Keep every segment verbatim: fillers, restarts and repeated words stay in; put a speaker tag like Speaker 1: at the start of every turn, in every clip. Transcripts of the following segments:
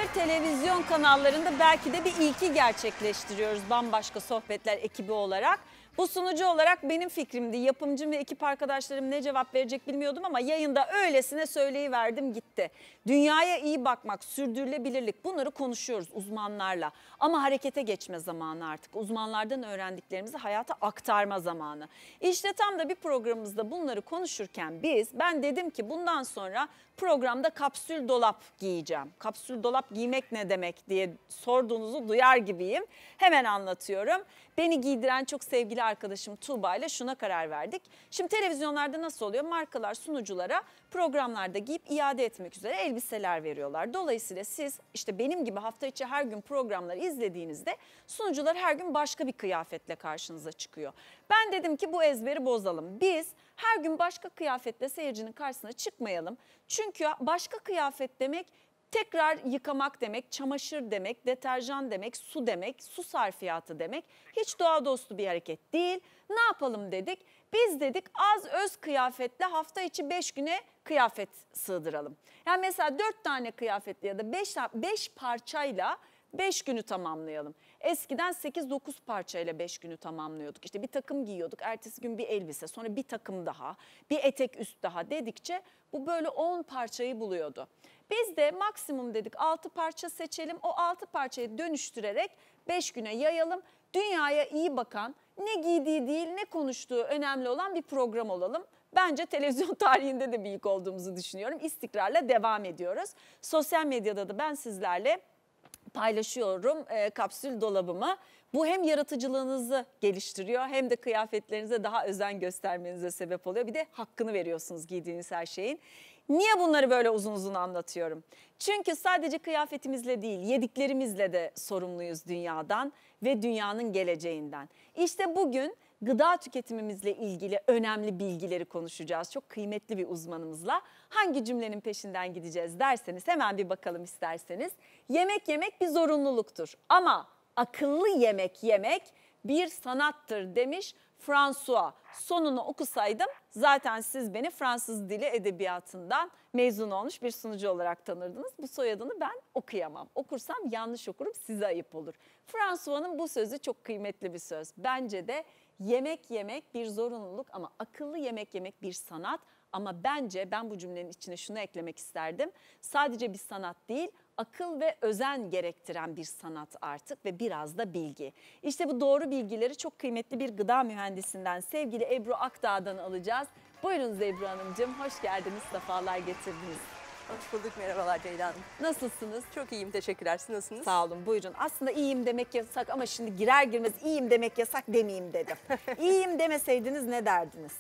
Speaker 1: yıllardır televizyon kanallarında belki de bir ilki gerçekleştiriyoruz Bambaşka Sohbetler ekibi olarak. Bu sunucu olarak benim fikrimdi. Yapımcım ve ekip arkadaşlarım ne cevap verecek bilmiyordum ama yayında öylesine söyleyiverdim gitti. Dünyaya iyi bakmak, sürdürülebilirlik, bunları konuşuyoruz uzmanlarla. Ama harekete geçme zamanı artık. Uzmanlardan öğrendiklerimizi hayata aktarma zamanı. İşte tam da bir programımızda bunları konuşurken biz, ben dedim ki bundan sonra programda kapsül dolap giyeceğim. Kapsül dolap giymek ne demek diye sorduğunuzu duyar gibiyim. Hemen anlatıyorum. Beni giydiren çok sevgili arkadaşım Tuğba ile şuna karar verdik. Şimdi televizyonlarda nasıl oluyor? Markalar sunuculara programlarda giyip iade etmek üzere elbiseler veriyorlar. Dolayısıyla siz işte benim gibi hafta içi her gün programları izlediğinizde sunucular her gün başka bir kıyafetle karşınıza çıkıyor. Ben dedim ki bu ezberi bozalım. Biz her gün başka kıyafetle seyircinin karşısına çıkmayalım. Çünkü başka kıyafet demek tekrar yıkamak demek, çamaşır demek, deterjan demek, su demek, su sarfiyatı demek. Hiç doğa dostu bir hareket değil. Ne yapalım dedik? Biz dedik az öz kıyafetle hafta içi beş güne kıyafet sığdıralım. Yani mesela dört tane kıyafetle ya da beş parçayla beş günü tamamlayalım. Eskiden sekiz dokuz parçayla beş günü tamamlıyorduk. İşte bir takım giyiyorduk, ertesi gün bir elbise, sonra bir takım daha, bir etek üst daha dedikçe bu böyle on parçayı buluyordu. Biz de maksimum dedik altı parça seçelim, o altı parçayı dönüştürerek beş güne yayalım. Dünyaya iyi bakan, ne giydiği değil ne konuştuğu önemli olan bir program olalım. Bence televizyon tarihinde de bir ilk olduğumuzu düşünüyorum. İstikrarla devam ediyoruz. Sosyal medyada da ben sizlerle paylaşıyorum e, kapsül dolabımı. Bu hem yaratıcılığınızı geliştiriyor hem de kıyafetlerinize daha özen göstermenize sebep oluyor. Bir de hakkını veriyorsunuz giydiğiniz her şeyin. Niye bunları böyle uzun uzun anlatıyorum? Çünkü sadece kıyafetimizle değil, yediklerimizle de sorumluyuz dünyadan ve dünyanın geleceğinden. İşte bugün gıda tüketimimizle ilgili önemli bilgileri konuşacağız. Çok kıymetli bir uzmanımızla. Hangi cümlenin peşinden gideceğiz derseniz hemen bir bakalım isterseniz. Yemek yemek bir zorunluluktur ama akıllı yemek yemek bir sanattır demiş François. Sonunu okusaydım zaten siz beni Fransız dili edebiyatından mezun olmuş bir sunucu olarak tanırdınız. Bu soyadını ben okuyamam. Okursam yanlış okurum, size ayıp olur. François'ın bu sözü çok kıymetli bir söz. Bence de yemek yemek bir zorunluluk ama akıllı yemek yemek bir sanat. Ama bence ben bu cümlenin içine şunu eklemek isterdim. Sadece bir sanat değil, akıl ve özen gerektiren bir sanat artık ve biraz da bilgi. İşte bu doğru bilgileri çok kıymetli bir gıda mühendisinden sevgili Ebru Akdağ'dan alacağız. Buyurun Ebru Hanımcığım, hoş geldiniz, sefalar getirdiniz.
Speaker 2: Hoş bulduk, merhabalar Ceyda Hanım.
Speaker 1: Nasılsınız?
Speaker 2: Çok iyiyim, teşekkürler. Siz nasılsınız?
Speaker 1: Sağ olun, buyurun. Aslında iyiyim demek yasak ama şimdi girer girmez iyiyim demek yasak demeyeyim dedim. İyiyim demeseydiniz ne derdiniz?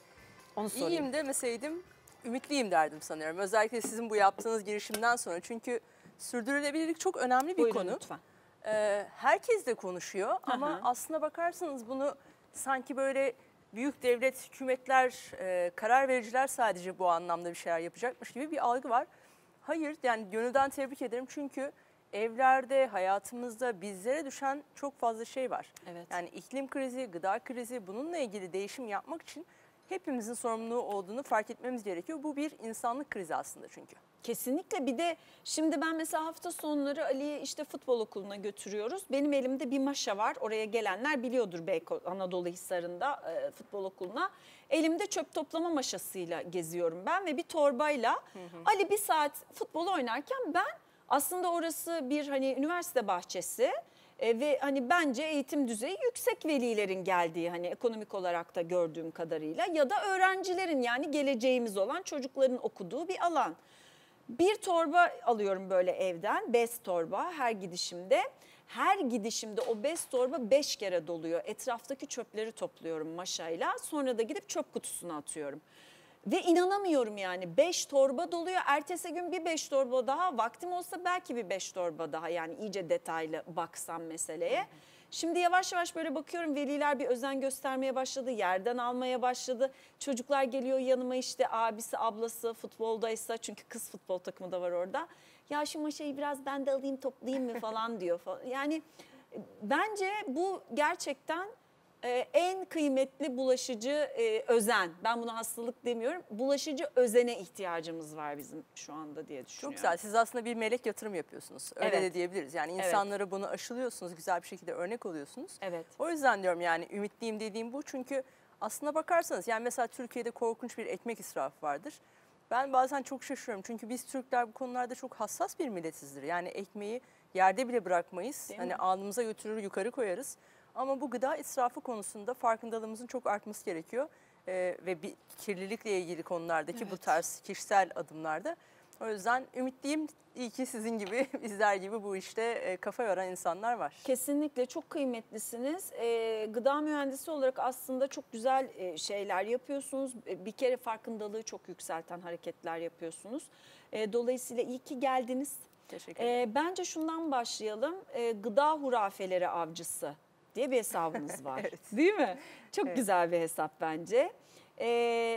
Speaker 1: Onu sorayım.
Speaker 2: İyiyim demeseydim ümitliyim derdim sanıyorum. Özellikle sizin bu yaptığınız girişimden sonra. Çünkü sürdürülebilirlik çok önemli bir
Speaker 1: Buyurun
Speaker 2: konu.
Speaker 1: lütfen.
Speaker 2: Ee, herkes de konuşuyor ama
Speaker 1: Aha.
Speaker 2: aslına bakarsanız bunu sanki böyle büyük devlet, hükümetler, e, karar vericiler sadece bu anlamda bir şeyler yapacakmış gibi bir algı var. Hayır, yani gönülden tebrik ederim çünkü evlerde, hayatımızda bizlere düşen çok fazla şey var.
Speaker 1: Evet.
Speaker 2: Yani iklim krizi, gıda krizi, bununla ilgili değişim yapmak için hepimizin sorumluluğu olduğunu fark etmemiz gerekiyor. Bu bir insanlık krizi aslında çünkü.
Speaker 1: Kesinlikle. Bir de şimdi ben mesela hafta sonları Ali'yi işte futbol okuluna götürüyoruz. Benim elimde bir maşa var. Oraya gelenler biliyordur Beykoz Anadolu Hisarı'nda e, futbol okuluna. Elimde çöp toplama maşasıyla geziyorum ben ve bir torbayla. Hı hı. Ali bir saat futbol oynarken ben aslında orası bir hani üniversite bahçesi. E, ve hani bence eğitim düzeyi yüksek velilerin geldiği hani ekonomik olarak da gördüğüm kadarıyla ya da öğrencilerin yani geleceğimiz olan çocukların okuduğu bir alan. Bir torba alıyorum böyle evden, bez torba her gidişimde. Her gidişimde o bez torba beş kere doluyor. Etraftaki çöpleri topluyorum maşayla. Sonra da gidip çöp kutusuna atıyorum. Ve inanamıyorum yani beş torba doluyor. Ertesi gün bir beş torba daha, vaktim olsa belki bir beş torba daha, yani iyice detaylı baksam meseleye. Şimdi yavaş yavaş böyle bakıyorum, veliler bir özen göstermeye başladı, yerden almaya başladı. Çocuklar geliyor yanıma, işte abisi ablası futboldaysa, çünkü kız futbol takımı da var orada. Ya şu maşayı biraz ben de alayım toplayayım mı falan diyor. Yani bence bu gerçekten e, en kıymetli bulaşıcı e, özen. Ben buna hastalık demiyorum. Bulaşıcı özene ihtiyacımız var bizim şu anda diye düşünüyorum.
Speaker 2: Çok güzel. Siz aslında bir melek yatırım yapıyorsunuz. Öyle
Speaker 1: Evet.
Speaker 2: de diyebiliriz. Yani
Speaker 1: Evet.
Speaker 2: insanlara bunu aşılıyorsunuz. Güzel bir şekilde örnek oluyorsunuz.
Speaker 1: Evet.
Speaker 2: O yüzden diyorum yani ümitliyim dediğim bu. Çünkü aslına bakarsanız yani mesela Türkiye'de korkunç bir ekmek israfı vardır. Ben bazen çok şaşırıyorum. Çünkü biz Türkler bu konularda çok hassas bir milletizdir. Yani ekmeği yerde bile bırakmayız.
Speaker 1: Değil
Speaker 2: Hani
Speaker 1: mi?
Speaker 2: alnımıza götürür yukarı koyarız. Ama bu gıda israfı konusunda farkındalığımızın çok artması gerekiyor. Ee, ve bir kirlilikle ilgili konulardaki bu
Speaker 1: Evet.
Speaker 2: tarz kişisel adımlarda. O yüzden ümitliyim. İyi ki sizin gibi, bizler gibi bu işte e, kafa yoran insanlar var.
Speaker 1: Kesinlikle çok kıymetlisiniz. Ee, gıda mühendisi olarak aslında çok güzel e, şeyler yapıyorsunuz. E, Bir kere farkındalığı çok yükselten hareketler yapıyorsunuz. E, dolayısıyla iyi ki geldiniz.
Speaker 2: Teşekkür ederim.
Speaker 1: E, bence şundan başlayalım. E, gıda hurafeleri avcısı diye bir hesabınız var.
Speaker 2: Evet.
Speaker 1: Değil mi? Çok
Speaker 2: Evet.
Speaker 1: güzel bir hesap bence. E,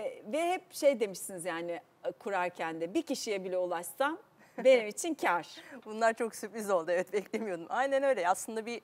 Speaker 1: ve hep şey demişsiniz yani e, kurarken de bir kişiye bile ulaşsam benim için kar.
Speaker 2: Bunlar çok sürpriz oldu. Evet, beklemiyordum. Aynen öyle. Aslında bir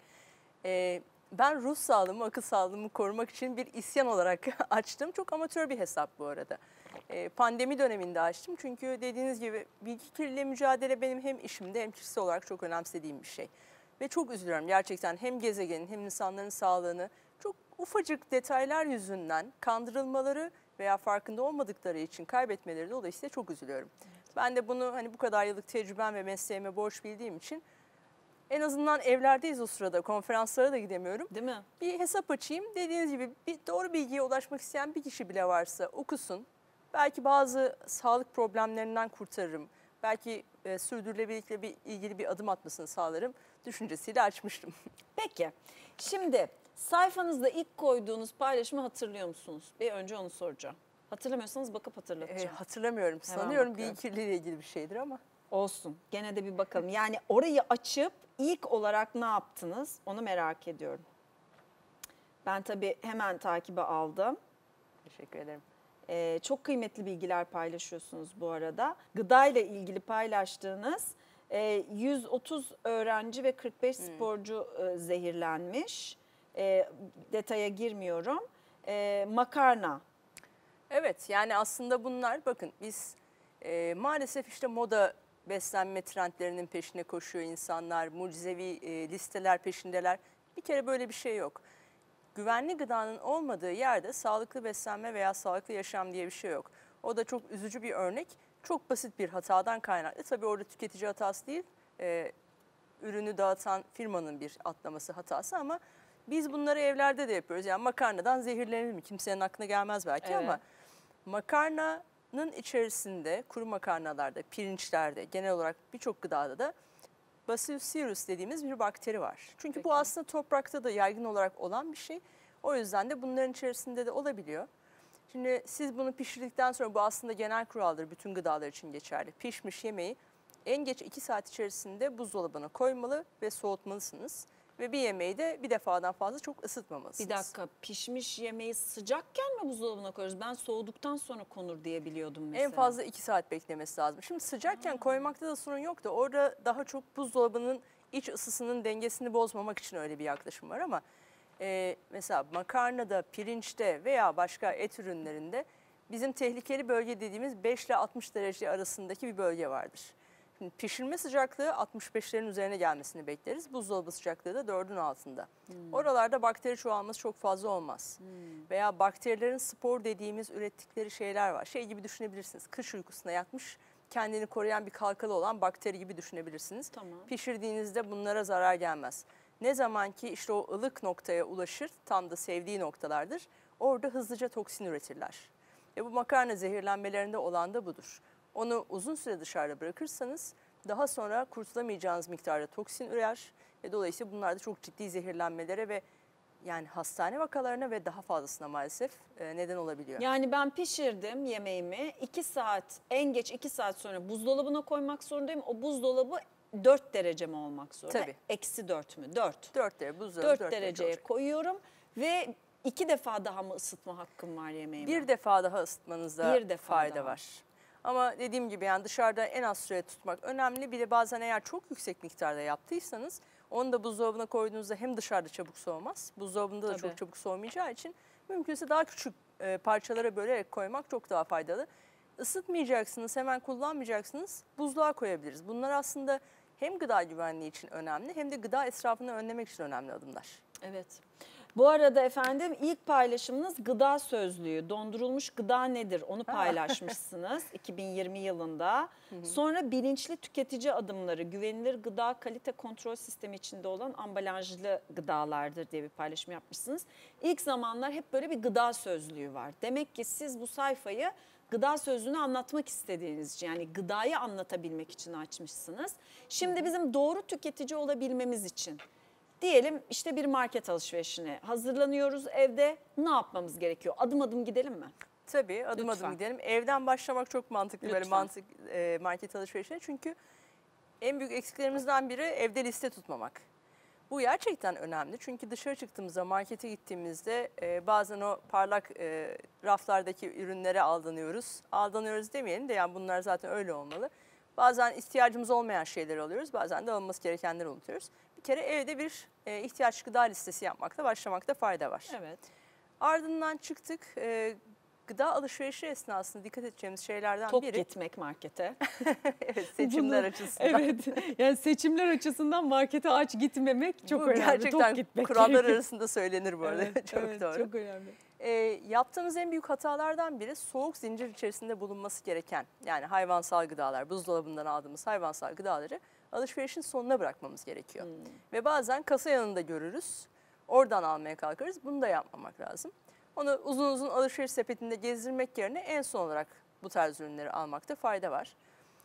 Speaker 2: e, ben ruh sağlığımı, akıl sağlığımı korumak için bir isyan olarak açtım. Çok amatör bir hesap bu arada. E, pandemi döneminde açtım. Çünkü dediğiniz gibi bilgi kirliliği mücadele benim hem işimde hem kişisel olarak çok önemsediğim bir şey. Ve çok üzülüyorum gerçekten hem gezegenin hem insanların sağlığını çok ufacık detaylar yüzünden kandırılmaları veya farkında olmadıkları için kaybetmeleri dolayısıyla çok üzülüyorum. Ben de bunu hani bu kadar yıllık tecrübem ve mesleğime borç bildiğim için en azından evlerdeyiz o sırada, konferanslara da gidemiyorum.
Speaker 1: Değil mi?
Speaker 2: Bir hesap açayım. Dediğiniz gibi bir doğru bilgiye ulaşmak isteyen bir kişi bile varsa okusun. Belki bazı sağlık problemlerinden kurtarırım. Belki e, sürdürülebilirlikle bir, ilgili bir adım atmasını sağlarım düşüncesiyle açmıştım.
Speaker 1: Peki, şimdi sayfanızda ilk koyduğunuz paylaşımı hatırlıyor musunuz? Bir önce onu soracağım. Hatırlamıyorsanız bakıp
Speaker 2: E,
Speaker 1: hatırlatacağım.
Speaker 2: hatırlamıyorum.
Speaker 1: Hemen
Speaker 2: Sanıyorum
Speaker 1: bakıyorum.
Speaker 2: bilgi kirliliğiyle ilgili bir şeydir ama.
Speaker 1: Olsun, gene de bir bakalım. Yani orayı açıp ilk olarak ne yaptınız onu merak ediyorum. Ben tabii hemen takibe aldım.
Speaker 2: Teşekkür ederim.
Speaker 1: Ee, çok kıymetli bilgiler paylaşıyorsunuz bu arada. Gıda ile ilgili paylaştığınız e, yüz otuz öğrenci ve kırk beş sporcu e, zehirlenmiş. E, detaya girmiyorum. E, makarna.
Speaker 2: Evet, yani aslında bunlar bakın biz e, maalesef işte moda beslenme trendlerinin peşine koşuyor insanlar. Mucizevi e, listeler peşindeler. Bir kere böyle bir şey yok. Güvenli gıdanın olmadığı yerde sağlıklı beslenme veya sağlıklı yaşam diye bir şey yok. O da çok üzücü bir örnek. Çok basit bir hatadan kaynaklı. Tabii orada tüketici hatası değil, e, ürünü dağıtan firmanın bir atlaması hatası ama biz bunları evlerde de yapıyoruz. Yani makarnadan zehirlenir mi? Kimsenin aklına gelmez belki
Speaker 1: Evet.
Speaker 2: ama makarnanın içerisinde, kuru makarnalarda, pirinçlerde, genel olarak birçok gıdada da Bacillus cereus dediğimiz bir bakteri var. Çünkü
Speaker 1: Peki.
Speaker 2: bu aslında toprakta da yaygın olarak olan bir şey. O yüzden de bunların içerisinde de olabiliyor. Şimdi siz bunu pişirdikten sonra bu aslında genel kuraldır, bütün gıdalar için geçerli. Pişmiş yemeği en geç iki saat içerisinde buzdolabına koymalı ve soğutmalısınız. Ve bir yemeği de bir defadan fazla çok ısıtmamalısınız.
Speaker 1: Bir dakika, pişmiş yemeği sıcakken mi buzdolabına koyuyoruz? Ben soğuduktan sonra konur diye biliyordum mesela.
Speaker 2: En fazla iki saat beklemesi lazım. Şimdi sıcakken koymakta da sorun yok da orada daha çok buzdolabının iç ısısının dengesini bozmamak için öyle bir yaklaşım var ama e, mesela makarnada, pirinçte veya başka et ürünlerinde bizim tehlikeli bölge dediğimiz beş ile altmış derece arasındaki bir bölge vardır. Şimdi pişirme sıcaklığı altmış beşlerin üzerine gelmesini bekleriz. Buzdolabı sıcaklığı da dördün altında.
Speaker 1: Hmm.
Speaker 2: Oralarda bakteri çoğalması çok fazla olmaz. Veya bakterilerin spor dediğimiz ürettikleri şeyler var. Şey gibi düşünebilirsiniz. Kış uykusuna yatmış, kendini koruyan bir kalkalı olan bakteri gibi düşünebilirsiniz.
Speaker 1: Tamam.
Speaker 2: Pişirdiğinizde bunlara zarar gelmez. Ne zaman ki işte o ılık noktaya ulaşır, tam da sevdiği noktalardır, orada hızlıca toksin üretirler. Ve bu makarna zehirlenmelerinde olan da budur. Onu uzun süre dışarıda bırakırsanız daha sonra kurtulamayacağınız miktarda toksin ürer ve dolayısıyla bunlar da çok ciddi zehirlenmelere ve yani hastane vakalarına ve daha fazlasına maalesef e, neden olabiliyor.
Speaker 1: Yani ben pişirdim yemeğimi. iki saat, en geç iki saat sonra buzdolabına koymak zorundayım. O buzdolabı dört derece mi olmak zorunda?
Speaker 2: Tabii.
Speaker 1: Eksi dört mü? dört.
Speaker 2: dört derece buzdolabı
Speaker 1: dört
Speaker 2: dört derece
Speaker 1: dereceye
Speaker 2: olacak.
Speaker 1: koyuyorum ve iki defa daha mı ısıtma hakkım var yemeğimi?
Speaker 2: Bir defa daha ısıtmanızda
Speaker 1: Bir defa
Speaker 2: fayda
Speaker 1: daha.
Speaker 2: var. Ama dediğim gibi yani dışarıda en az süre tutmak önemli. Bir de bazen eğer çok yüksek miktarda yaptıysanız onu da buzdolabına koyduğunuzda hem dışarıda çabuk soğumaz. Buzdolabında da
Speaker 1: Tabii.
Speaker 2: çok çabuk soğumayacağı için mümkünse daha küçük e, parçalara bölerek koymak çok daha faydalı. Isıtmayacaksınız, hemen kullanmayacaksınız, buzluğa koyabiliriz. Bunlar aslında hem gıda güvenliği için önemli hem de gıda israfını önlemek için önemli adımlar.
Speaker 1: Evet. Bu arada efendim ilk paylaşımınız gıda sözlüğü. Dondurulmuş gıda nedir? Onu paylaşmışsınız iki bin yirmi yılında. Sonra bilinçli tüketici adımları, güvenilir gıda kalite kontrol sistemi içinde olan ambalajlı gıdalardır diye bir paylaşım yapmışsınız. İlk zamanlar hep böyle bir gıda sözlüğü var. Demek ki siz bu sayfayı gıda sözlüğünü anlatmak istediğiniz için, yani gıdayı anlatabilmek için açmışsınız. Şimdi bizim doğru tüketici olabilmemiz için diyelim işte bir market alışverişine hazırlanıyoruz evde, ne yapmamız gerekiyor? Adım adım gidelim mi?
Speaker 2: Tabii adım
Speaker 1: Lütfen.
Speaker 2: adım gidelim. Evden başlamak çok mantıklı böyle
Speaker 1: Lütfen.
Speaker 2: mantık e, market alışverişine. Çünkü en büyük eksiklerimizden biri evde liste tutmamak. Bu gerçekten önemli çünkü dışarı çıktığımızda, markete gittiğimizde e, bazen o parlak e, raflardaki ürünlere aldanıyoruz. Aldanıyoruz demeyelim de yani bunlar zaten öyle olmalı. Bazen ihtiyacımız olmayan şeyleri alıyoruz, bazen de alınması gerekenleri unutuyoruz. Bir kere evde bir e, ihtiyaç gıda listesi yapmakta, başlamakta fayda var.
Speaker 1: Evet.
Speaker 2: Ardından çıktık. E, gıda alışverişi esnasında dikkat edeceğimiz şeylerden
Speaker 1: Tok
Speaker 2: biri.
Speaker 1: gitmek markete.
Speaker 2: Evet, seçimler
Speaker 1: Bunu-
Speaker 2: açısından.
Speaker 1: Evet. Yani seçimler açısından markete aç gitmemek çok
Speaker 2: Bu
Speaker 1: önemli.
Speaker 2: gerçekten
Speaker 1: Tok gitmek
Speaker 2: kurallar
Speaker 1: gerekiyor.
Speaker 2: arasında söylenir bu arada.
Speaker 1: Evet,
Speaker 2: çok
Speaker 1: evet,
Speaker 2: doğru.
Speaker 1: Çok önemli.
Speaker 2: E, yaptığımız en büyük hatalardan biri soğuk zincir içerisinde bulunması gereken, yani hayvansal gıdalar, buzdolabından aldığımız hayvansal gıdaları alışverişin sonuna bırakmamız gerekiyor.
Speaker 1: Hmm.
Speaker 2: Ve bazen kasa yanında görürüz, oradan almaya kalkarız. Bunu da yapmamak lazım. Onu uzun uzun alışveriş sepetinde gezdirmek yerine en son olarak bu tarz ürünleri almakta fayda var.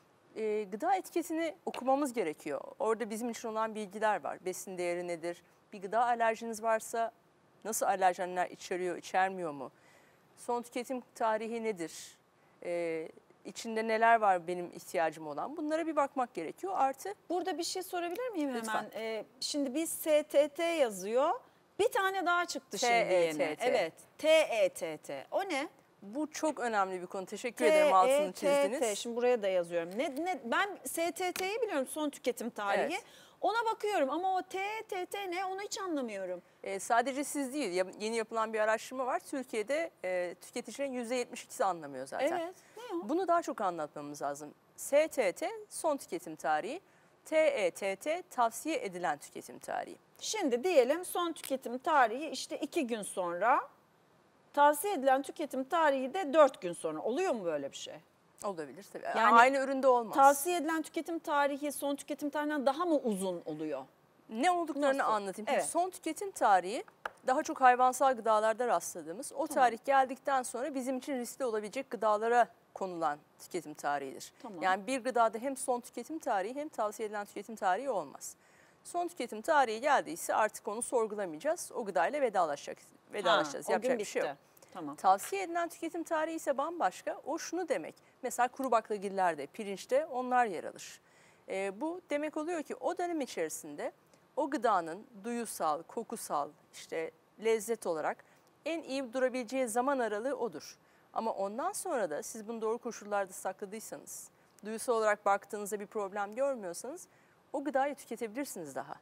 Speaker 2: E, gıda etiketini okumamız gerekiyor. Orada bizim için olan bilgiler var. Besin değeri nedir? Bir gıda alerjiniz varsa nasıl alerjenler içeriyor, içermiyor mu? Son tüketim tarihi nedir? Ee, içinde neler var benim ihtiyacım olan? Bunlara bir bakmak gerekiyor. Artı
Speaker 1: Burada bir şey sorabilir miyim
Speaker 2: Lütfen.
Speaker 1: hemen? Ee, şimdi bir S T T yazıyor. Bir tane daha çıktı şimdi yeni.
Speaker 2: T E T T.
Speaker 1: Evet. T E T T. O ne?
Speaker 2: bu çok önemli bir konu. Teşekkür ederim altını
Speaker 1: T E T T.
Speaker 2: çizdiniz.
Speaker 1: Şimdi buraya da yazıyorum. Ne, ne, ben S T T'yi biliyorum, son tüketim tarihi.
Speaker 2: Evet.
Speaker 1: Ona bakıyorum ama o T E T T ne, onu hiç anlamıyorum.
Speaker 2: Ee, sadece siz değil, ya- yeni yapılan bir araştırma var. Türkiye'de e, tüketicilerin yüzde yetmiş ikisi anlamıyor zaten.
Speaker 1: Evet. Ne o?
Speaker 2: Bunu daha çok anlatmamız lazım. S T T son tüketim tarihi, T E T T tavsiye edilen tüketim tarihi.
Speaker 1: Şimdi diyelim son tüketim tarihi işte iki gün sonra. Tavsiye edilen tüketim tarihi de dört gün sonra. Oluyor mu böyle bir şey?
Speaker 2: Olabilir tabii.
Speaker 1: Yani
Speaker 2: Aynı üründe olmaz.
Speaker 1: Tavsiye edilen tüketim tarihi son tüketim tarihinden daha mı uzun oluyor?
Speaker 2: Ne olduklarını
Speaker 1: Nasıl?
Speaker 2: anlatayım. Çünkü
Speaker 1: Evet.
Speaker 2: son tüketim tarihi daha çok hayvansal gıdalarda rastladığımız, o tarih geldikten sonra bizim için riskli olabilecek gıdalara konulan tüketim tarihidir.
Speaker 1: Tamam.
Speaker 2: Yani bir gıdada hem son tüketim tarihi hem tavsiye edilen tüketim tarihi olmaz. Son tüketim tarihi geldiyse artık onu sorgulamayacağız. O gıdayla vedalaşacak, vedalaşacağız.
Speaker 1: Ha, o
Speaker 2: Yapacak
Speaker 1: gün
Speaker 2: bir şey yok.
Speaker 1: bitti. Tamam.
Speaker 2: Tavsiye edilen tüketim tarihi ise bambaşka. O şunu demek. Mesela kuru baklagillerde, pirinçte onlar yer alır. Ee, bu demek oluyor ki o dönem içerisinde o gıdanın duyusal, kokusal, işte lezzet olarak en iyi durabileceği zaman aralığı odur. Ama ondan sonra da siz bunu doğru koşullarda sakladıysanız, duyusal olarak baktığınızda bir problem görmüyorsanız o gıdayı tüketebilirsiniz daha.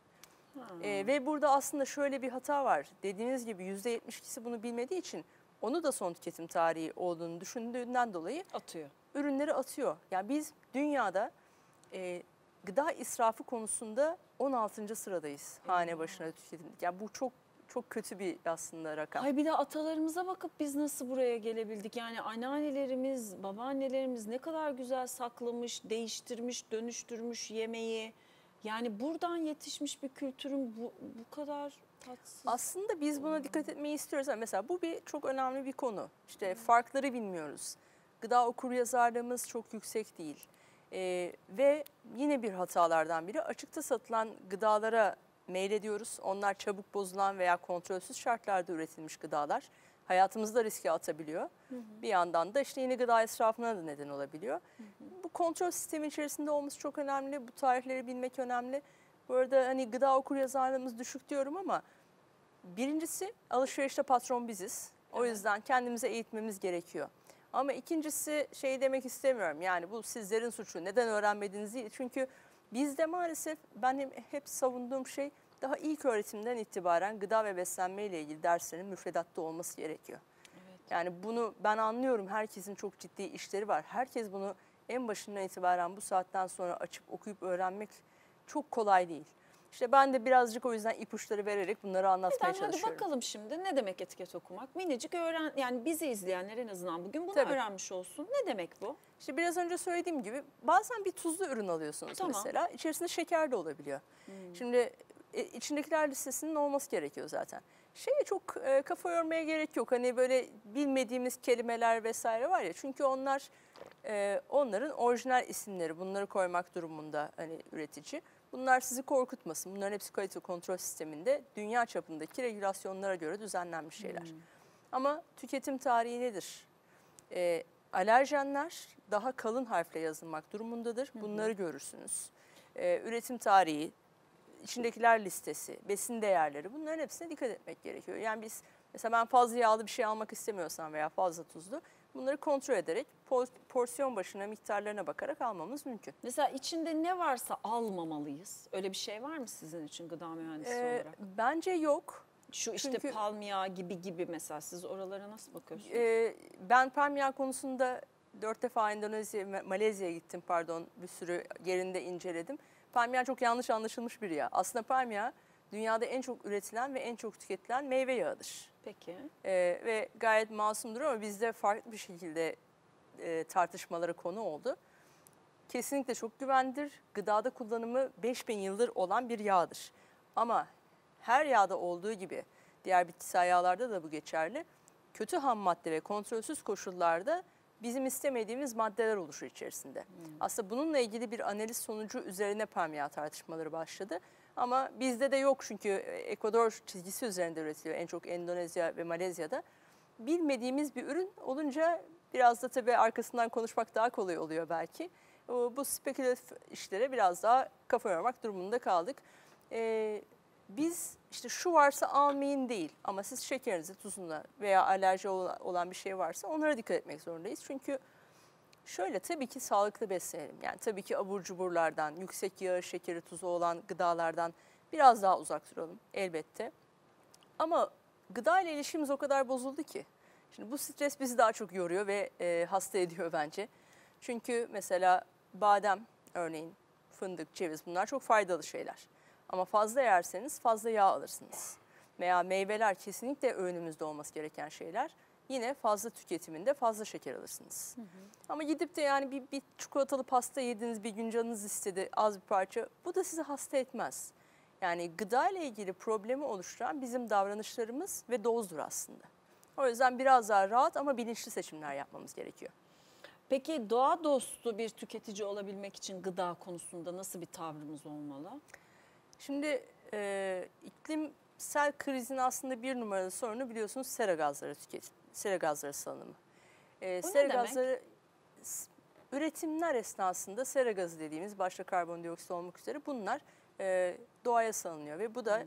Speaker 2: Ee, ve burada aslında şöyle bir hata var. Dediğiniz gibi yüzde yetmiş ikisi bunu bilmediği için onu da son tüketim tarihi olduğunu düşündüğünden dolayı
Speaker 1: Atıyor.
Speaker 2: ürünleri atıyor. Yani biz dünyada e, gıda israfı konusunda on altıncı sıradayız hane başına tüketim. Yani bu çok çok kötü bir aslında rakam.
Speaker 1: Ay bir de atalarımıza bakıp biz nasıl buraya gelebildik? Yani anneannelerimiz, babaannelerimiz ne kadar güzel saklamış, değiştirmiş, dönüştürmüş yemeği. Yani buradan yetişmiş bir kültürün bu, bu kadar tatsız.
Speaker 2: Aslında biz buna dikkat etmeyi istiyoruz. Ama mesela bu bir çok önemli bir konu. İşte farkları bilmiyoruz. Gıda okuryazarlığımız çok yüksek değil. Ee, ve yine bir hatalardan biri açıkta satılan gıdalara meylediyoruz. Onlar çabuk bozulan veya kontrolsüz şartlarda üretilmiş gıdalar. Hayatımızda riske atabiliyor. Hı hı. Bir yandan da işte yine gıda israfına da neden olabiliyor. Hı hı. Bu kontrol sistemi içerisinde olması çok önemli. Bu tarihleri bilmek önemli. Bu arada hani gıda okuryazarlığımız düşük diyorum ama birincisi alışverişte patron biziz. O yüzden kendimize eğitmemiz gerekiyor. Ama ikincisi şey demek istemiyorum. Yani bu sizlerin suçu. Neden öğrenmediğiniz değil. Çünkü bizde maalesef benim hep savunduğum şey daha ilk öğretimden itibaren gıda ve beslenme ile ilgili derslerin müfredatta olması gerekiyor. Evet. Yani bunu ben anlıyorum. Herkesin çok ciddi işleri var. Herkes bunu en başından itibaren bu saatten sonra açıp okuyup öğrenmek çok kolay değil. İşte ben de birazcık o yüzden ipuçları vererek bunları anlatmaya
Speaker 1: Neden?
Speaker 2: çalışıyorum.
Speaker 1: Hadi bakalım şimdi ne demek etiket okumak? Minicik öğren, yani bizi izleyenler en azından bugün bunu
Speaker 2: Tabii.
Speaker 1: öğrenmiş olsun. Ne demek bu?
Speaker 2: İşte biraz önce söylediğim gibi bazen bir tuzlu ürün alıyorsunuz
Speaker 1: Tamam.
Speaker 2: mesela. İçerisinde şeker de olabiliyor. Hmm. Şimdi e, içindekiler listesinin olması gerekiyor zaten. Şeye çok e, kafa yormaya gerek yok. Hani böyle bilmediğimiz kelimeler vesaire var ya. Çünkü onlar e, onların orijinal isimleri. Bunları koymak durumunda hani üretici. Bunlar sizi korkutmasın. Bunların hepsi kalite kontrol sisteminde dünya çapındaki regülasyonlara göre düzenlenmiş şeyler. Hmm. Ama tüketim tarihi nedir? E, alerjenler daha kalın harfle yazılmak durumundadır. Bunları hmm. görürsünüz. E, üretim tarihi, içindekiler listesi, besin değerleri, bunların hepsine dikkat etmek gerekiyor. Yani biz mesela ben fazla yağlı bir şey almak istemiyorsam veya fazla tuzlu, bunları kontrol ederek porsiyon başına miktarlarına bakarak almamız mümkün.
Speaker 1: Mesela içinde ne varsa almamalıyız. Öyle bir şey var mı sizin için gıda mühendisi
Speaker 2: ee,
Speaker 1: olarak?
Speaker 2: Bence yok.
Speaker 1: Şu işte
Speaker 2: Çünkü,
Speaker 1: palm yağı gibi gibi mesela siz oralara nasıl bakıyorsunuz?
Speaker 2: E, ben palm yağı konusunda dört defa Endonezya, Malezya'ya gittim pardon, bir sürü yerinde inceledim. Palm yağı çok yanlış anlaşılmış bir yağ. Aslında palm yağı dünyada en çok üretilen ve en çok tüketilen meyve yağıdır.
Speaker 1: Peki.
Speaker 2: Ee, ve gayet masumdur ama bizde farklı bir şekilde e, tartışmalara konu oldu. Kesinlikle çok güvendir. Gıdada kullanımı beş bin yıldır olan bir yağdır. Ama her yağda olduğu gibi diğer bitkisel yağlarda da bu geçerli. Kötü ham madde ve kontrolsüz koşullarda bizim istemediğimiz maddeler oluşur içerisinde. Hmm. Aslında bununla ilgili bir analiz sonucu üzerine palm yağı tartışmaları başladı. Ama bizde de yok çünkü Ekvador çizgisi üzerinde üretiliyor en çok Endonezya ve Malezya'da. Bilmediğimiz bir ürün olunca biraz da tabii arkasından konuşmak daha kolay oluyor belki. Bu spekülatif işlere biraz daha kafa yormak durumunda kaldık. Ee, biz işte şu varsa almayın değil ama siz şekerinize, tuzuna veya alerji olan bir şey varsa onlara dikkat etmek zorundayız. Çünkü şöyle tabii ki sağlıklı beslenelim. Yani tabii ki abur cuburlardan, yüksek yağı, şekeri, tuzu olan gıdalardan biraz daha uzak duralım elbette. Ama gıda ile ilişkimiz o kadar bozuldu ki. Şimdi bu stres bizi daha çok yoruyor ve e, hasta ediyor bence. Çünkü mesela badem örneğin, fındık, ceviz bunlar çok faydalı şeyler. Ama fazla yerseniz fazla yağ alırsınız. Veya meyveler kesinlikle öğünümüzde olması gereken şeyler. Yine fazla tüketiminde fazla şeker alırsınız. Hı hı. Ama gidip de yani bir, bir çikolatalı pasta yediniz, bir gün canınız istedi az bir parça. Bu da sizi hasta etmez. Yani gıda ile ilgili problemi oluşturan bizim davranışlarımız ve dozdur aslında. O yüzden biraz daha rahat ama bilinçli seçimler yapmamız gerekiyor.
Speaker 1: Peki doğa dostu bir tüketici olabilmek için gıda konusunda nasıl bir tavrımız olmalı?
Speaker 2: Şimdi e, iklimsel krizin aslında bir numaralı sorunu biliyorsunuz sera gazları tüketim, sera gazları salınımı. E,
Speaker 1: Bu
Speaker 2: sera
Speaker 1: ne demek?
Speaker 2: gazları üretimler esnasında sera gazı dediğimiz başta karbondioksit olmak üzere bunlar e, doğaya salınıyor ve bu da hmm.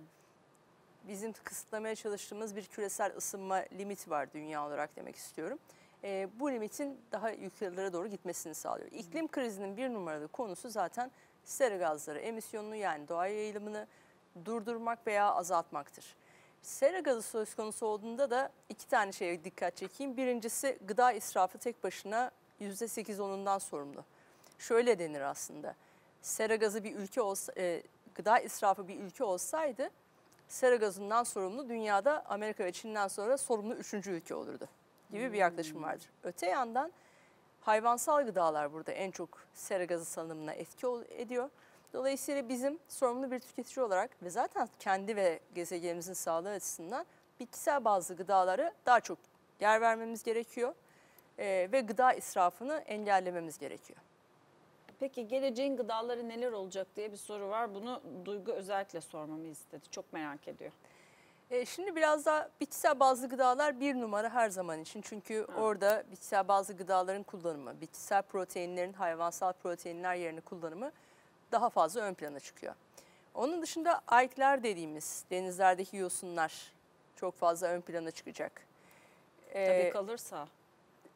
Speaker 2: bizim kısıtlamaya çalıştığımız bir küresel ısınma limiti var dünya olarak demek istiyorum. E, bu limitin daha yukarılara doğru gitmesini sağlıyor. İklim krizinin bir numaralı konusu zaten sera gazları emisyonunu yani doğaya yayılımını durdurmak veya azaltmaktır. Sera gazı söz konusu olduğunda da iki tane şeye dikkat çekeyim. Birincisi gıda israfı tek başına yüzde sekiz onundan sorumlu. Şöyle denir aslında. Sera gazı bir ülke olsa, e, gıda israfı bir ülke olsaydı sera gazından sorumlu dünyada Amerika ve Çin'den sonra sorumlu üçüncü ülke olurdu gibi bir yaklaşım vardır. Öte yandan hayvansal gıdalar burada en çok sera gazı salınımına etki ediyor. Dolayısıyla bizim sorumlu bir tüketici olarak ve zaten kendi ve gezegenimizin sağlığı açısından bitkisel bazlı gıdalara daha çok yer vermemiz gerekiyor. Ee, ve gıda israfını engellememiz gerekiyor.
Speaker 1: Peki geleceğin gıdaları neler olacak diye bir soru var. Bunu Duygu özellikle sormamı istedi. Çok merak ediyor.
Speaker 2: Ee, şimdi biraz daha bitkisel bazlı gıdalar bir numara her zaman için. Çünkü ha. orada bitkisel bazlı gıdaların kullanımı, bitkisel proteinlerin hayvansal proteinler yerine kullanımı daha fazla ön plana çıkıyor. Onun dışında algler dediğimiz denizlerdeki yosunlar çok fazla ön plana çıkacak.
Speaker 1: Ee, Tabii kalırsa.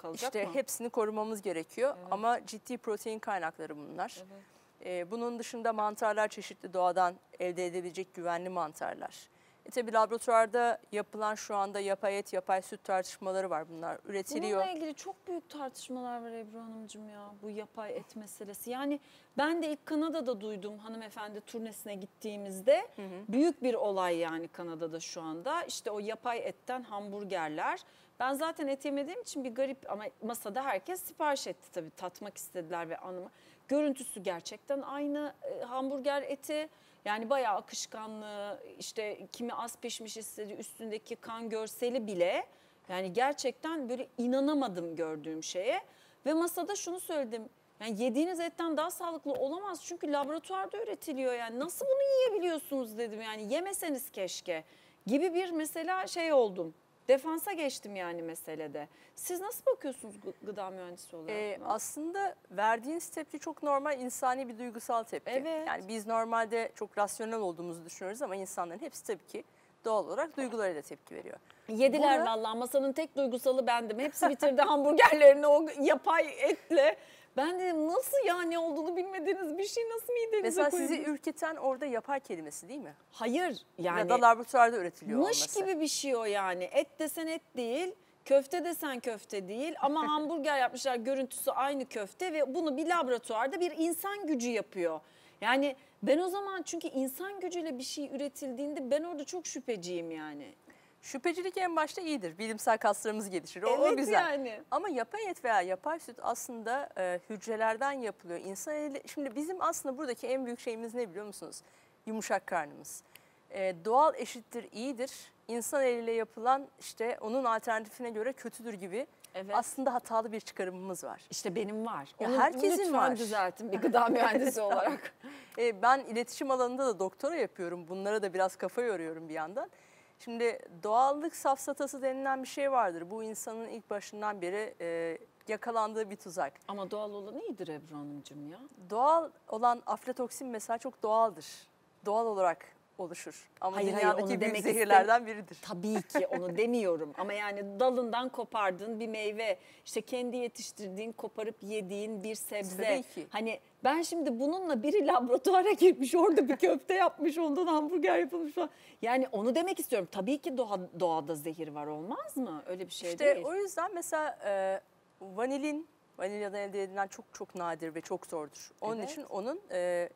Speaker 1: kalacak
Speaker 2: İşte
Speaker 1: mı?
Speaker 2: hepsini korumamız gerekiyor
Speaker 1: Evet.
Speaker 2: ama ciddi protein kaynakları bunlar.
Speaker 1: Evet.
Speaker 2: Ee, bunun dışında mantarlar çeşitli doğadan elde edilebilecek güvenli mantarlar. E tabi laboratuvarda yapılan şu anda yapay et, yapay süt tartışmaları var. Bunlar üretiliyor.
Speaker 1: Bununla ilgili çok büyük tartışmalar var Ebru Hanımcığım ya, bu yapay et meselesi. Yani ben de ilk Kanada'da duydum, hanımefendi turnesine gittiğimizde.
Speaker 2: Hı hı.
Speaker 1: Büyük bir olay yani Kanada'da şu anda. İşte o yapay etten hamburgerler. Ben zaten et yemediğim için bir garip, ama masada herkes sipariş etti tabii, tatmak istediler ve anıma. Görüntüsü gerçekten aynı e, hamburger eti. Yani bayağı akışkanlığı, işte kimi az pişmiş istedi, üstündeki kan görseli bile. Yani gerçekten böyle inanamadım gördüğüm şeye. Ve masada şunu söyledim. Yani yediğiniz etten daha sağlıklı olamaz çünkü laboratuvarda üretiliyor, yani nasıl bunu yiyebiliyorsunuz dedim, yani yemeseniz keşke gibi bir mesela şey oldum. Defansa geçtim yani meselede. Siz nasıl bakıyorsunuz gı- gıda mühendisi olarak?
Speaker 2: Ee, aslında verdiğiniz tepki çok normal, insani bir duygusal tepki.
Speaker 1: Evet.
Speaker 2: Yani biz normalde çok rasyonel olduğumuzu düşünüyoruz ama insanların hepsi tabii ki doğal olarak duygularıyla tepki veriyor.
Speaker 1: Yediler
Speaker 2: Burada-
Speaker 1: vallahi, masanın tek duygusalı bendim. Hepsi bitirdi hamburgerlerini o yapay etle. Ben dedim nasıl ya, ne olduğunu bilmediğiniz bir şey nasıl midenize
Speaker 2: Mesela
Speaker 1: koyuyorsunuz?
Speaker 2: sizi ürküten orada yapay kelimesi değil mi?
Speaker 1: Hayır yani.
Speaker 2: Ya da laboratuvarda üretiliyor
Speaker 1: Mış
Speaker 2: olması.
Speaker 1: gibi bir şey o yani. Et desen et değil, köfte desen köfte değil ama hamburger yapmışlar, görüntüsü aynı köfte ve bunu bir laboratuvarda bir insan gücü yapıyor. Yani ben o zaman, çünkü insan gücüyle bir şey üretildiğinde ben orada çok şüpheciyim yani.
Speaker 2: Şüphecilik en başta iyidir. Bilimsel kaslarımız gelişir. O, o
Speaker 1: Evet
Speaker 2: güzel.
Speaker 1: yani.
Speaker 2: Ama yapay et veya yapay süt aslında e, hücrelerden yapılıyor. İnsan eli, şimdi bizim aslında buradaki en büyük şeyimiz ne biliyor musunuz? Yumuşak karnımız. E, doğal eşittir iyidir. İnsan eliyle yapılan işte onun alternatifine göre kötüdür gibi
Speaker 1: Evet.
Speaker 2: aslında hatalı bir çıkarımımız var.
Speaker 1: İşte benim var.
Speaker 2: Ya
Speaker 1: Onu
Speaker 2: herkesin
Speaker 1: lütfen
Speaker 2: var.
Speaker 1: düzeltin bir gıda mühendisi olarak.
Speaker 2: E, ben iletişim alanında da doktora yapıyorum. Bunlara da biraz kafa yoruyorum bir yandan. Şimdi doğallık safsatası denilen bir şey vardır. Bu insanın ilk başından beri e, yakalandığı bir tuzak.
Speaker 1: Ama doğal olan iyidir Ebru Hanımcığım ya.
Speaker 2: Doğal olan aflatoksin mesela çok doğaldır. Doğal olarak oluşur. Ama
Speaker 1: Hayır, hayır,
Speaker 2: dünyadaki
Speaker 1: onu
Speaker 2: büyük
Speaker 1: demek
Speaker 2: zehirlerden biridir.
Speaker 1: Tabii ki onu demiyorum ama yani dalından kopardığın bir meyve, işte kendi yetiştirdiğin, koparıp yediğin bir sebze.
Speaker 2: Tabii ki.
Speaker 1: Hani ben şimdi bununla biri laboratuvara girmiş, orada bir köfte yapmış, ondan hamburger yapılmış falan. Yani onu demek istiyorum. Tabii ki doğa, doğada zehir var, olmaz mı? Öyle bir şey
Speaker 2: İşte
Speaker 1: değil.
Speaker 2: o yüzden mesela e, vanilin, vanilyadan elde edilen çok çok nadir ve çok zordur. Onun
Speaker 1: Evet.
Speaker 2: için onun e,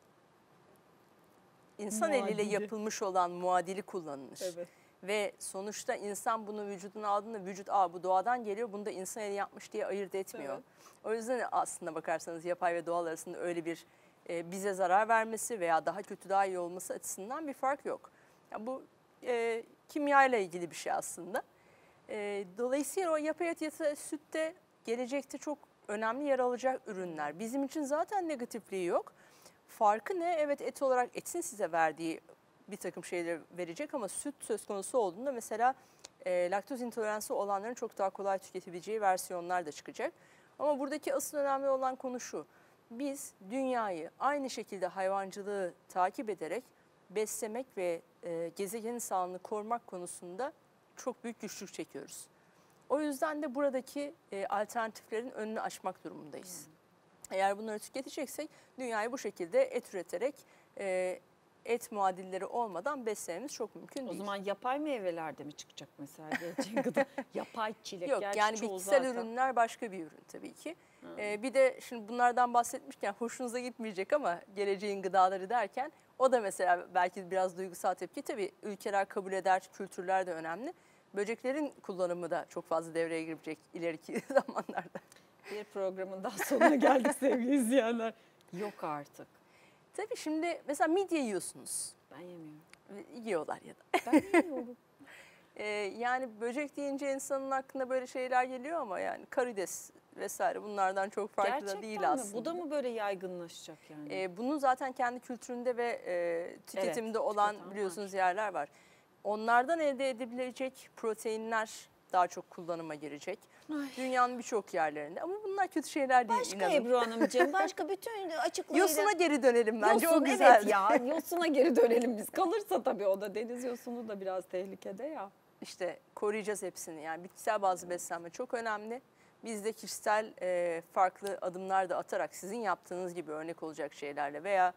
Speaker 2: insan eliyle
Speaker 1: Muadili.
Speaker 2: yapılmış olan muadili kullanılır.
Speaker 1: Evet.
Speaker 2: Ve sonuçta insan bunu vücuduna aldığında vücut aa bu doğadan geliyor, bunu da insan eli yapmış diye ayırt etmiyor.
Speaker 1: Evet.
Speaker 2: O yüzden aslında bakarsanız yapay ve doğal arasında öyle bir e, bize zarar vermesi veya daha kötü daha iyi olması açısından bir fark yok. Ya bu e, kimya ile ilgili bir şey aslında. E, dolayısıyla o yapay et ya da sütte gelecekte çok önemli yer alacak ürünler. Bizim için zaten negatifliği yok. Farkı ne? Evet, et olarak etin size verdiği bir takım şeyleri verecek ama süt söz konusu olduğunda mesela e, laktoz intoleransı olanların çok daha kolay tüketebileceği versiyonlar da çıkacak. Ama buradaki asıl önemli olan konu şu: biz dünyayı aynı şekilde hayvancılığı takip ederek beslemek ve e, gezegenin sağlığını korumak konusunda çok büyük güçlük çekiyoruz. O yüzden de buradaki e, alternatiflerin önünü açmak durumundayız. Eğer bunları tüketeceksek dünyayı bu şekilde et üreterek e, et muadilleri olmadan beslememiz çok mümkün
Speaker 1: O
Speaker 2: değil.
Speaker 1: zaman yapay meyvelerde mi çıkacak mesela geleceğin gıda? Yapay çilek.
Speaker 2: Yok,
Speaker 1: gerçi
Speaker 2: yani
Speaker 1: çoğu
Speaker 2: bitkisel
Speaker 1: zaten.
Speaker 2: ürünler başka bir ürün tabii ki. Ee, bir de şimdi bunlardan bahsetmişken hoşunuza gitmeyecek ama geleceğin gıdaları derken o da mesela belki biraz duygusal tepki. Tabii ülkeler kabul eder, kültürler de önemli. Böceklerin kullanımı da çok fazla devreye girecek ileriki zamanlarda.
Speaker 1: Bir programın daha sonuna geldik sevgili izleyenler. Yok artık.
Speaker 2: Tabii şimdi mesela midye yiyorsunuz.
Speaker 1: Ben yemiyorum.
Speaker 2: Yiyorlar ya da.
Speaker 1: Ben yemiyorum.
Speaker 2: Ee, yani böcek deyince insanın aklına böyle şeyler geliyor ama yani karides vesaire bunlardan çok farklı
Speaker 1: Gerçekten
Speaker 2: da değil
Speaker 1: mi?
Speaker 2: aslında.
Speaker 1: Bu da mı böyle yaygınlaşacak yani?
Speaker 2: Ee, bunun zaten kendi kültüründe ve e, tüketimde
Speaker 1: Evet,
Speaker 2: olan
Speaker 1: tüketen
Speaker 2: biliyorsunuz yerler var. Onlardan elde edilebilecek proteinler daha çok kullanıma girecek.
Speaker 1: Ay.
Speaker 2: Dünyanın birçok yerlerinde ama bunlar kötü şeyler değil.
Speaker 1: Başka
Speaker 2: inanın.
Speaker 1: Ebru Hanımcığım, başka bütün açıklayıcı.
Speaker 2: Yosuna geri dönelim bence,
Speaker 1: Yosun,
Speaker 2: o güzel.
Speaker 1: evet ya, yosuna geri dönelim biz. Kalırsa tabii o da, deniz yosunu da biraz tehlikede ya.
Speaker 2: İşte koruyacağız hepsini. Yani bitkisel bazlı beslenme çok önemli. Biz de kişisel e, farklı adımlar da atarak sizin yaptığınız gibi örnek olacak şeylerle veya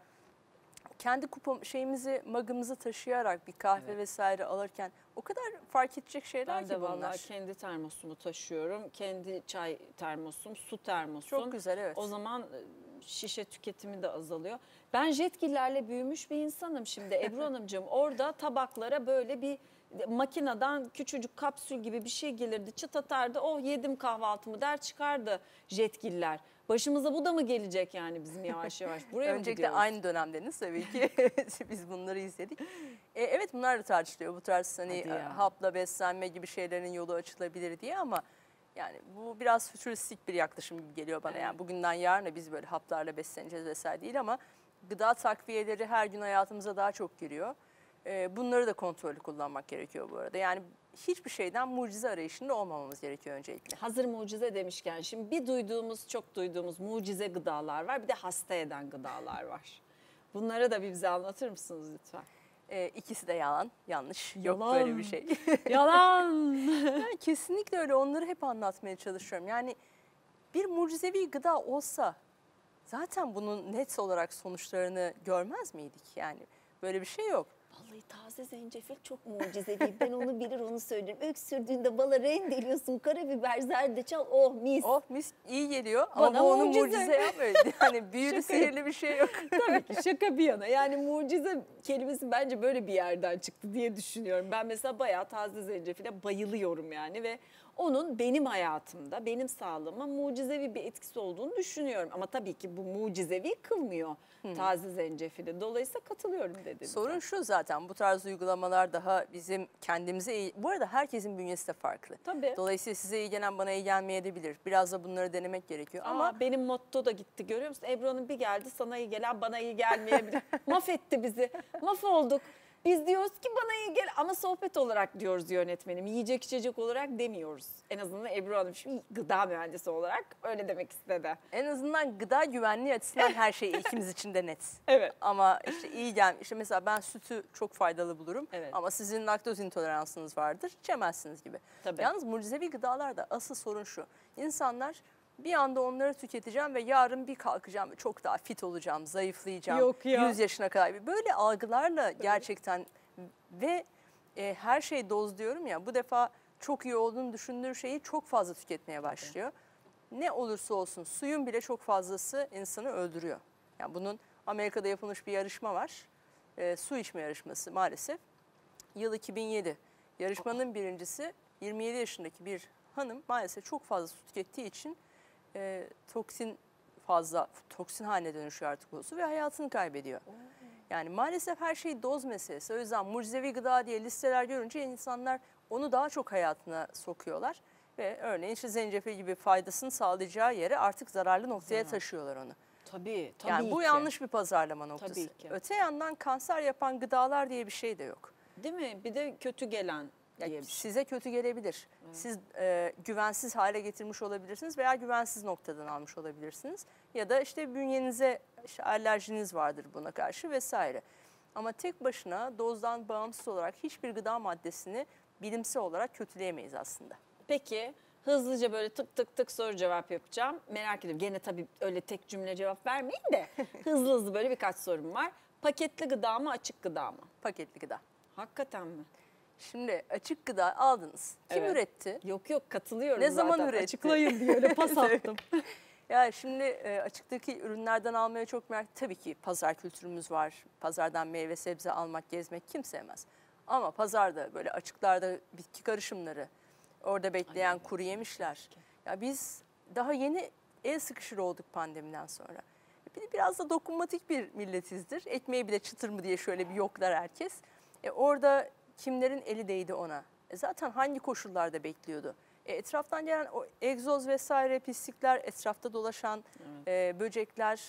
Speaker 2: kendi kupa şeyimizi, mug'ımızı taşıyarak bir kahve
Speaker 1: Evet.
Speaker 2: vesaire alırken o kadar fark edecek şeyler
Speaker 1: Ben
Speaker 2: ki
Speaker 1: de
Speaker 2: bunlar.
Speaker 1: vallahi kendi termosumu taşıyorum. Kendi çay termosum, su termosum.
Speaker 2: Çok güzel, evet.
Speaker 1: O zaman e, şişe tüketimi de azalıyor. Ben jetgillerle büyümüş bir insanım şimdi Ebru Hanımcığım. Orada tabaklara böyle bir makineden küçücük kapsül gibi bir şey gelirdi. Çıt atardı. Oh yedim kahvaltımı der çıkardı jetgiller. Başımıza bu da mı gelecek yani bizim yavaş yavaş? Buraya mı
Speaker 2: Öncelikle
Speaker 1: gidiyoruz?
Speaker 2: aynı dönemdeniz tabii ki. Biz bunları izledik. E, evet, bunlar da tartışılıyor. Bu tarz hani
Speaker 1: Hadi ya.
Speaker 2: hapla beslenme gibi şeylerin yolu açılabilir diye ama yani bu biraz fütüristik bir yaklaşım gibi geliyor bana. Yani bugünden yarına biz böyle haplarla besleneceğiz vesaire değil ama gıda takviyeleri her gün hayatımıza daha çok giriyor. E, bunları da kontrollü kullanmak gerekiyor bu arada. Yani hiçbir şeyden mucize arayışında olmamamız gerekiyor öncelikle.
Speaker 1: Hazır mucize demişken şimdi bir duyduğumuz, çok duyduğumuz mucize gıdalar var. Bir de hasta eden gıdalar var. Bunları da bir bize anlatır mısınız lütfen?
Speaker 2: E, ikisi de yalan, yanlış. Yok
Speaker 1: Yalan.
Speaker 2: böyle bir şey.
Speaker 1: Yalan.
Speaker 2: Yani kesinlikle öyle. Onları hep anlatmaya çalışıyorum. Yani bir mucizevi gıda olsa zaten bunun net olarak sonuçlarını görmez miydik? Yani böyle bir şey yok.
Speaker 1: Vallahi taze zencefil çok mucizevi. Ben onu bilir onu söylerim. Öksürdüğünde bala rendeliyorsun. Karabiber, zerdeçal, oh mis.
Speaker 2: Oh mis, iyi geliyor
Speaker 1: Bana
Speaker 2: ama bu onu
Speaker 1: mucize.
Speaker 2: mucize yapmıyor. Yani büyülü
Speaker 1: Şaka.
Speaker 2: sihirli bir şey yok.
Speaker 1: Tabii ki şaka bir yana. Yani mucize kelimesi bence böyle bir yerden çıktı diye düşünüyorum. Ben mesela bayağı taze zencefile bayılıyorum yani ve onun benim hayatımda, benim sağlığıma mucizevi bir etkisi olduğunu düşünüyorum. Ama tabii ki bu mucizevi kılmıyor taze zencefili. Dolayısıyla katılıyorum dedim.
Speaker 2: Sorun şu zaten, bu tarz uygulamalar daha bizim kendimize iyi. Bu arada herkesin bünyesi de farklı.
Speaker 1: Tabii.
Speaker 2: Dolayısıyla size iyi gelen bana iyi gelmeyebilir. Biraz da bunları denemek gerekiyor.
Speaker 1: Ama
Speaker 2: Ama
Speaker 1: benim motto da gitti görüyor musun? Ebru Hanım bir geldi sana iyi gelen bana iyi gelmeyebilir. Mahvetti bizi. Mahvolduk. Biz diyoruz ki bana iyi gel ama sohbet olarak diyoruz yönetmenim. Yiyecek içecek olarak demiyoruz. En azından Ebru Hanım şimdi gıda mühendisi olarak öyle demek istedi.
Speaker 2: en azından gıda güvenliği açısından her şey ikimiz için de net.
Speaker 1: Evet.
Speaker 2: Ama işte iyi gel, işte mesela ben sütü çok faydalı bulurum.
Speaker 1: Evet.
Speaker 2: Ama sizin laktoz intoleransınız vardır, içemezsiniz gibi.
Speaker 1: Tabii.
Speaker 2: Yalnız mucizevi gıdalarda asıl sorun şu. İnsanlar bir anda onları tüketeceğim ve yarın bir kalkacağım ve çok daha fit olacağım, zayıflayacağım.
Speaker 1: Yok ya.
Speaker 2: yüz yaşına kadar. Böyle algılarla gerçekten ve e, her şey doz diyorum ya, bu defa çok iyi olduğunu düşündüğü şeyi çok fazla tüketmeye başlıyor. Ne olursa olsun suyun bile çok fazlası insanı öldürüyor. Yani bunun Amerika'da yapılmış bir yarışma var. E, su içme yarışması maalesef. Yıl iki bin yedi. Yarışmanın birincisi yirmi yedi yaşındaki bir hanım maalesef çok fazla su tükettiği için e, toksin fazla toksin haline dönüşüyor artık o su ve hayatını kaybediyor. Yani maalesef her şey doz meselesi. O yüzden mucizevi gıda diye listeler görünce insanlar onu daha çok hayatına sokuyorlar. Ve örneğin işte zencefil gibi faydasını sağlayacağı yere artık zararlı noktaya
Speaker 1: Zarar.
Speaker 2: taşıyorlar onu.
Speaker 1: Tabii, tabii
Speaker 2: Yani bu
Speaker 1: ki.
Speaker 2: yanlış bir pazarlama noktası.
Speaker 1: Tabii ki.
Speaker 2: Öte yandan kanser yapan gıdalar diye bir şey de yok.
Speaker 1: Değil mi? Bir de kötü gelen
Speaker 2: Ya
Speaker 1: diye bir şey.
Speaker 2: size kötü gelebilir. Siz e, güvensiz hale getirmiş olabilirsiniz veya güvensiz noktadan almış olabilirsiniz. Ya da işte bünyenize işte alerjiniz vardır buna karşı vesaire. Ama tek başına dozdan bağımsız olarak hiçbir gıda maddesini bilimsel olarak kötüleyemeyiz aslında.
Speaker 1: Peki hızlıca böyle tık tık tık soru cevap yapacağım. Merak ediyorum. Gene tabii öyle tek cümle cevap vermeyin de hızlı hızlı böyle birkaç sorum var. Paketli gıda mı açık gıda mı?
Speaker 2: Paketli gıda.
Speaker 1: Hakikaten mi?
Speaker 2: Şimdi açık gıda aldınız. Kim
Speaker 1: Evet.
Speaker 2: üretti?
Speaker 1: Yok yok katılıyorum
Speaker 2: Ne
Speaker 1: zaten.
Speaker 2: zaman üretti?
Speaker 1: Açıklayın diye öyle pas attım.
Speaker 2: Ya şimdi e, açıktaki ürünlerden almaya çok merak. Tabii ki pazar kültürümüz var. Pazardan meyve sebze almak, gezmek kim sevmez. Ama pazarda böyle açıklarda bitki karışımları, orada bekleyen
Speaker 1: Ay, evet.
Speaker 2: kuru yemişler. Ya biz daha yeni el sıkışır olduk pandemiden sonra. Bir de biraz da dokunmatik bir milletizdir. Ekmeği bile çıtır mı diye şöyle bir yoklar herkes. E orada kimlerin eli değdi ona? E zaten hangi koşullarda bekliyordu? E etraftan gelen o egzoz vesaire pislikler, etrafta dolaşan e, böcekler,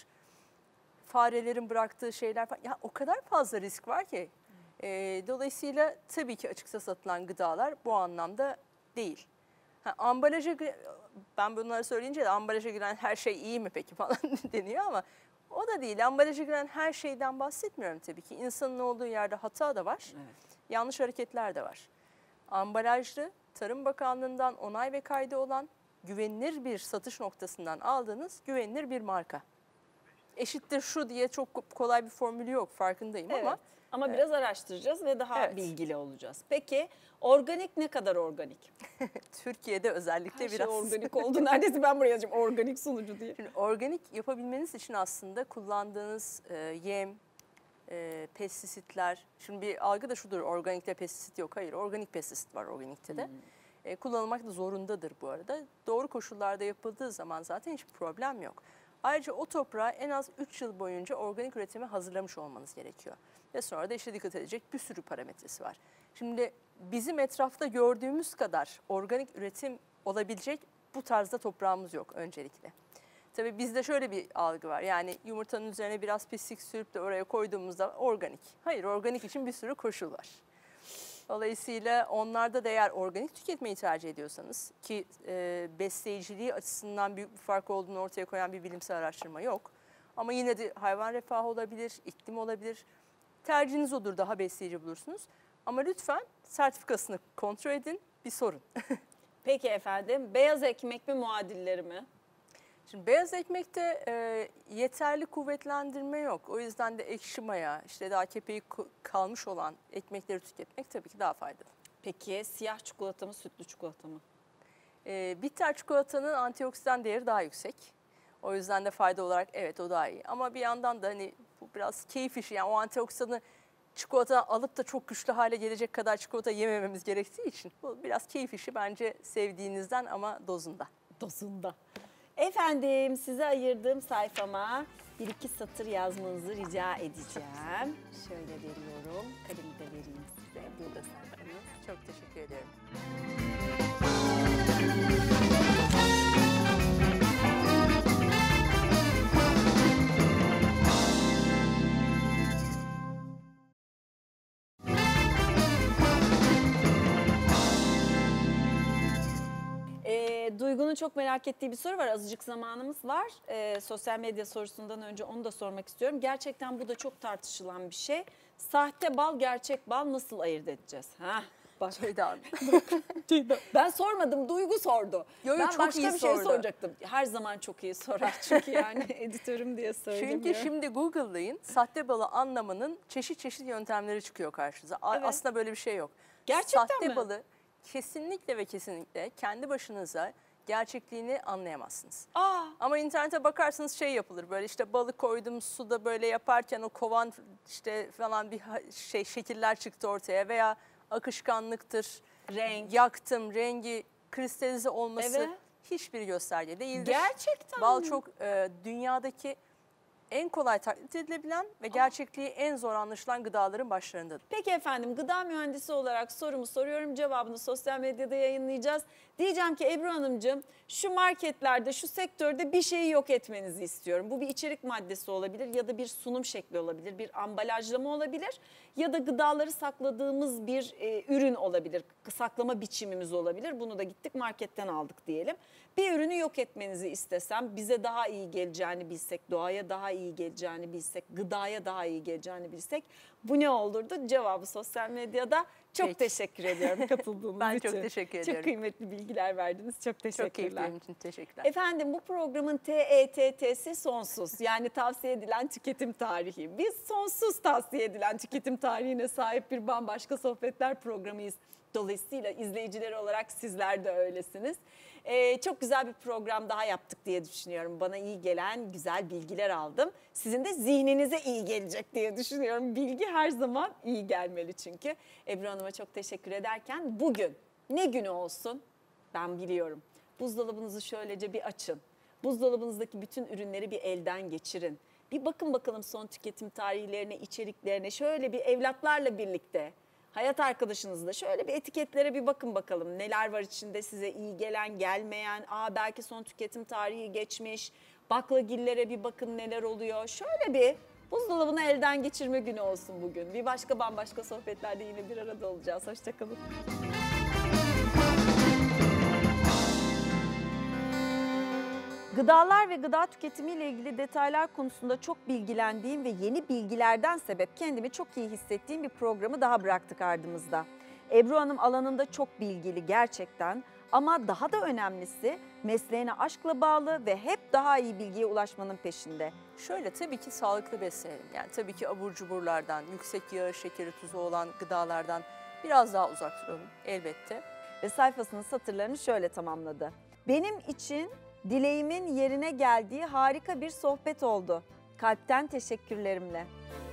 Speaker 2: farelerin bıraktığı şeyler falan. Ya o kadar fazla risk var ki. E, dolayısıyla tabii ki açıkta satılan gıdalar bu anlamda değil. Ha, ambalaja gir- ben bunları söyleyince de ambalaja giren her şey iyi mi peki falan deniyor ama o da değil. Ambalaja giren her şeyden bahsetmiyorum tabii ki. İnsanın olduğu yerde hata da var.
Speaker 1: Evet.
Speaker 2: Yanlış hareketler de var. Ambalajlı, Tarım Bakanlığı'ndan onay ve kaydı olan güvenilir bir satış noktasından aldığınız güvenilir bir marka. Eşittir şu diye çok kolay bir formülü yok, farkındayım
Speaker 1: Evet.
Speaker 2: ama
Speaker 1: Ama
Speaker 2: Evet.
Speaker 1: biraz araştıracağız ve daha
Speaker 2: Evet.
Speaker 1: bilgili olacağız. Peki organik ne kadar organik?
Speaker 2: Türkiye'de özellikle
Speaker 1: Her şey
Speaker 2: biraz
Speaker 1: organik oldu. Neredeyse ben buraya yazacağım organik sunucu diye.
Speaker 2: Şimdi organik yapabilmeniz için aslında kullandığınız e, yem, e, pestisitler, şimdi bir algı da şudur, organikte pestisit yok. Hayır, organik pestisit var organikte de.
Speaker 1: Hmm.
Speaker 2: E, kullanılmak da zorundadır bu arada. Doğru koşullarda yapıldığı zaman zaten hiçbir problem yok. Ayrıca o toprağı en az üç yıl boyunca organik üretime hazırlamış olmanız gerekiyor. Ve sonra da işte dikkat edecek bir sürü parametresi var. Şimdi bizim etrafta gördüğümüz kadar organik üretim olabilecek bu tarzda toprağımız yok öncelikle. Tabii bizde şöyle bir algı var. Yani yumurtanın üzerine biraz pislik sürüp de oraya koyduğumuzda organik. Hayır, organik için bir sürü koşul var. Dolayısıyla onlarda da eğer organik tüketmeyi tercih ediyorsanız ki e, besleyiciliği açısından büyük bir fark olduğunu ortaya koyan bir bilimsel araştırma yok. Ama yine de hayvan refahı olabilir, iklim olabilir. Tercihiniz odur, daha besleyici bulursunuz. Ama lütfen sertifikasını kontrol edin, bir sorun.
Speaker 1: Peki efendim, beyaz ekmek mi muadilleri mi?
Speaker 2: Şimdi beyaz ekmekte e, yeterli kuvvetlendirme yok. O yüzden de ekşi maya, işte daha kepeği kalmış olan ekmekleri tüketmek tabii ki daha faydalı.
Speaker 1: Peki siyah çikolata mı, sütlü çikolata mı?
Speaker 2: E, bitter çikolatanın antioksidan değeri daha yüksek. O yüzden de fayda olarak evet o daha iyi. Ama bir yandan da hani bu biraz keyif işi. Yani o antioksidanı çikolata alıp da çok güçlü hale gelecek kadar çikolata yemememiz gerektiği için bu biraz keyif işi, bence sevdiğinizden ama dozunda.
Speaker 1: Dozunda. Efendim, size ayırdığım sayfama bir iki satır yazmanızı rica edeceğim. Şöyle veriyorum. Kalemi de vereyim size. Burada sayfanız.
Speaker 2: Çok teşekkür ederim.
Speaker 1: E, Duygu'nun çok merak ettiği bir soru var. Azıcık zamanımız var. E, sosyal medya sorusundan önce onu da sormak istiyorum. Gerçekten bu da çok tartışılan bir şey. Sahte bal, gerçek bal nasıl ayırt edeceğiz? Heh, bak.
Speaker 2: Ceyda Hanım.
Speaker 1: Ben sormadım, Duygu sordu.
Speaker 2: Yo, yo,
Speaker 1: ben
Speaker 2: çok
Speaker 1: başka
Speaker 2: iyi
Speaker 1: bir şey
Speaker 2: sordu.
Speaker 1: soracaktım. Her zaman çok iyi sorar çünkü yani editörüm diye söylemiyorum.
Speaker 2: Çünkü şimdi Google'layın, sahte balı anlamanın çeşit çeşit yöntemleri çıkıyor karşınıza. A-
Speaker 1: Evet.
Speaker 2: Aslında böyle bir şey yok.
Speaker 1: Gerçekten
Speaker 2: Sahte
Speaker 1: mi?
Speaker 2: balı kesinlikle ve kesinlikle kendi başınıza gerçekliğini anlayamazsınız.
Speaker 1: Aa,
Speaker 2: Ama internete bakarsanız şey yapılır, böyle işte balı koydum suda böyle yaparken o kovan işte falan bir ha- şey şekiller çıktı ortaya veya akışkanlıktır,
Speaker 1: renk.
Speaker 2: yaktım, rengi kristalize olması
Speaker 1: Evet.
Speaker 2: hiçbir gösterge değildir.
Speaker 1: Gerçekten
Speaker 2: Bal
Speaker 1: mi?
Speaker 2: çok e, dünyadaki en kolay taklit edilebilen ve gerçekliği en zor anlaşılan gıdaların başlarındadır.
Speaker 1: Peki efendim, gıda mühendisi olarak sorumu soruyorum. Cevabını sosyal medyada yayınlayacağız. Diyeceğim ki Ebru Hanımcığım, şu marketlerde, şu sektörde bir şeyi yok etmenizi istiyorum. Bu bir içerik maddesi olabilir ya da bir sunum şekli olabilir, bir ambalajlama olabilir ya da gıdaları sakladığımız bir e, ürün olabilir, saklama biçimimiz olabilir. Bunu da gittik marketten aldık diyelim. Bir ürünü yok etmenizi istesem, bize daha iyi geleceğini bilsek, doğaya daha iyi geleceğini bilsek, gıdaya daha iyi geleceğini bilsek bu ne olurdu? Cevabı sosyal medyada. Çok
Speaker 2: Peki.
Speaker 1: teşekkür ediyorum katıldığınız
Speaker 2: Ben
Speaker 1: için.
Speaker 2: çok teşekkür
Speaker 1: Çok
Speaker 2: ediyorum.
Speaker 1: kıymetli bilgiler verdiniz. Çok
Speaker 2: Çok
Speaker 1: teşekkürler.
Speaker 2: keyifli için teşekkürler.
Speaker 1: Efendim, bu programın T E T T'si sonsuz, yani tavsiye edilen tüketim tarihi. Biz sonsuz tavsiye edilen tüketim tarihine sahip bir bambaşka sohbetler programıyız. Dolayısıyla izleyiciler olarak sizler de öylesiniz. Ee, çok güzel bir program daha yaptık diye düşünüyorum. Bana iyi gelen güzel bilgiler aldım. Sizin de zihninize iyi gelecek diye düşünüyorum. Bilgi her zaman iyi gelmeli çünkü. Ebru Hanım'a çok teşekkür ederken bugün ne günü olsun ben biliyorum. Buzdolabınızı şöylece bir açın. Buzdolabınızdaki bütün ürünleri bir elden geçirin. Bir bakın bakalım son tüketim tarihlerine, içeriklerine, şöyle bir evlatlarla birlikte, hayat arkadaşınızla şöyle bir etiketlere bir bakın bakalım. Neler var içinde, size iyi gelen, gelmeyen, aa belki son tüketim tarihi geçmiş. Baklagillere bir bakın neler oluyor. Şöyle bir buzdolabını elden geçirme günü olsun bugün. Bir başka bambaşka sohbetlerde yine bir arada olacağız. Hoşçakalın. Gıdalar ve gıda tüketimiyle ilgili detaylar konusunda çok bilgilendiğim ve yeni bilgilerden sebep kendimi çok iyi hissettiğim bir programı daha bıraktık ardımızda. Ebru Hanım alanında çok bilgili gerçekten Ama daha da önemlisi mesleğine aşkla bağlı ve hep daha iyi bilgiye ulaşmanın peşinde.
Speaker 2: Şöyle tabii ki sağlıklı beslenelim. Yani tabii ki abur cuburlardan, yüksek yağı, şekeri, tuzu olan gıdalardan biraz daha uzak duralım elbette.
Speaker 1: Ve sayfasının satırlarını şöyle tamamladı. Benim için dileğimin yerine geldiği harika bir sohbet oldu. Kalpten teşekkürlerimle.